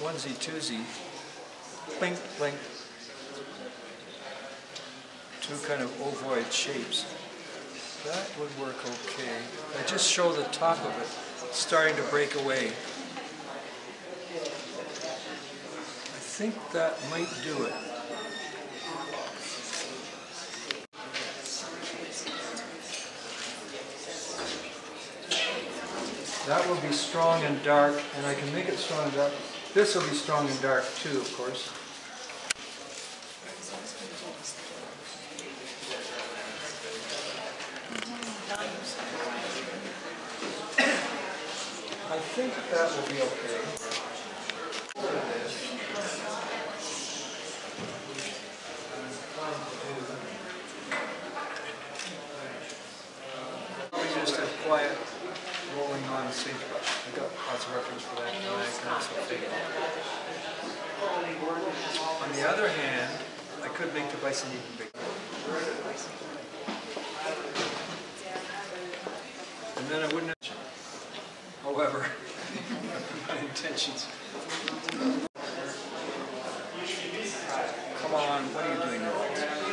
onesie twosie, blink, blink, two kind of ovoid shapes. That would work okay. I just show the top of it starting to break away. I think that might do it. That will be strong and dark, and I can make it strong and dark. This will be strong and dark too, of course. I think that will be okay. Just a quiet rolling on sagebrush. I got lots of reference for that. And I can also figure it. On the other hand, I could make the bison even bigger. And then I wouldn't have. However, my intentions. Come on, what are you doing now?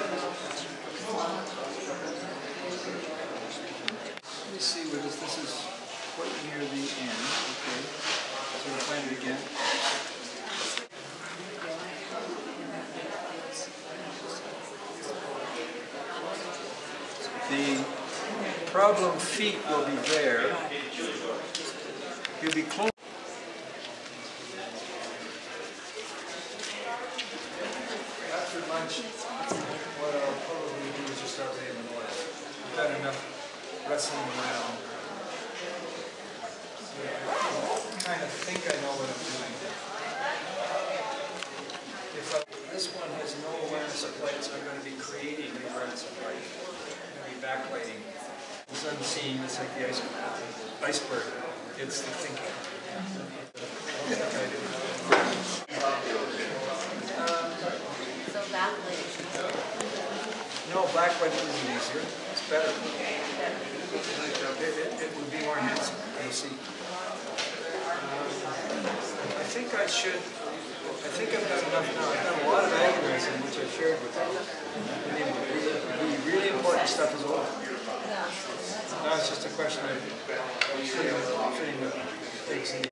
Let me see what this is quite near the end. Okay, so we'll find it again. The problem feet will be there. You'll be close. After lunch, what I'll probably do is just start laying the oil. I've done enough wrestling around. So I kind of think I know what I'm doing. This one has no awareness of light, so I'm going to be creating the awareness of light. I'm going to be backlighting. It's unseen, it's like the iceberg. It's the thinking. So backlighting. No, backlighting isn't easier. It's better. It would be more handsome, you'll see. I think I've got enough now. I've done a lot of agonism, which I've shared with you. The really important stuff is over. Now it's just a question of fitting the things in.